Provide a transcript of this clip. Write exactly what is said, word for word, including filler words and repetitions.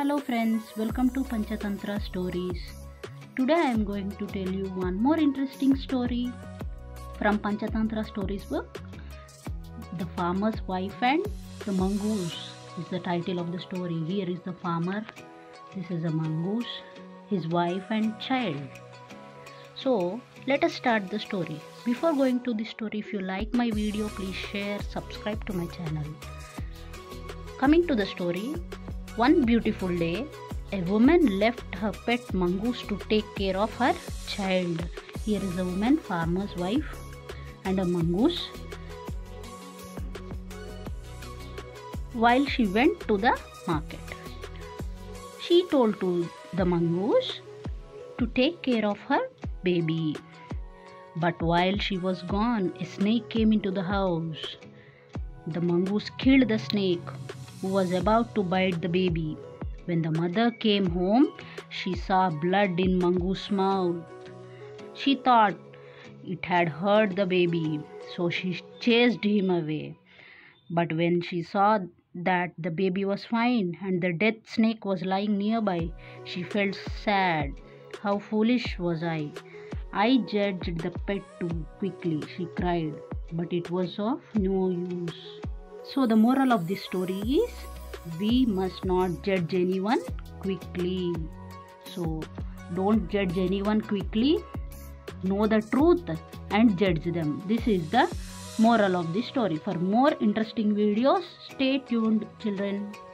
Hello friends, welcome to Panchatantra Stories. Today I am going to tell you one more interesting story from Panchatantra Stories book. The Farmer's Wife and the Mongoose is the title of the story. Here is the farmer, this is a mongoose, his wife and child. So let us start the story. Before going to the story, if you like my video, please share, subscribe to my channel. Coming to the story, one beautiful day, a woman left her pet mongoose to take care of her child. Here is a woman, farmer's wife, and a mongoose. While she went to the market, she told to the mongoose to take care of her baby. But while she was gone, a snake came into the house. The mongoose killed the snake, who was about to bite the baby. When the mother came home, she saw blood in Mongoose's mouth. She thought it had hurt the baby, so she chased him away. But when she saw that the baby was fine and the dead snake was lying nearby, she felt sad. How foolish was I! I judged the pet too quickly, she cried, but it was of no use. So the moral of this story is, we must not judge anyone quickly. So don't judge anyone quickly. Know the truth and judge them. This is the moral of the story. For more interesting videos, stay tuned, children.